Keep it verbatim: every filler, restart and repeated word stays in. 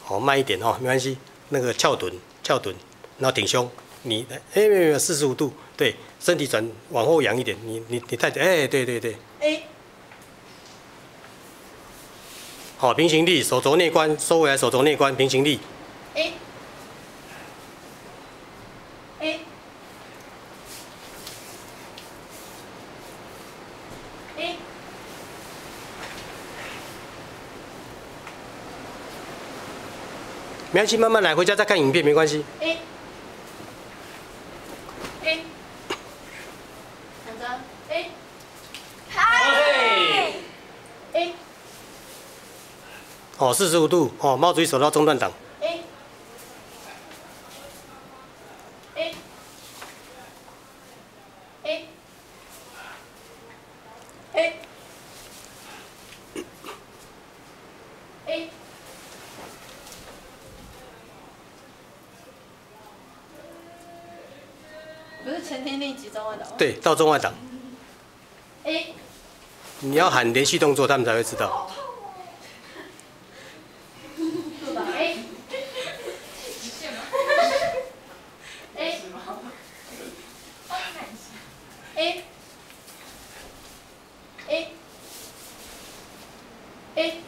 好，慢一点哦，没关系。那个翘臀，翘臀，然后挺胸。你哎，没有没有，四十五度，对，身体转往后仰一点。你你你太哎，对对对。 哎。 好，平行力，手肘内关，收回来，手肘内关，平行力。 哎。哎。哎。 没关系，慢慢来，回家再看影片没关系。 哎。哎。躺着。哎。 嗨。 哎。 哦，四十五度，哦，猫嘴手到中段档。 哎。哎。哎。哎。哎。不是前天力集中外档吗？ 对，到中外档。 哎。 你要喊连续动作，他们才会知道。 做到哎。哎。哎。哎。哎。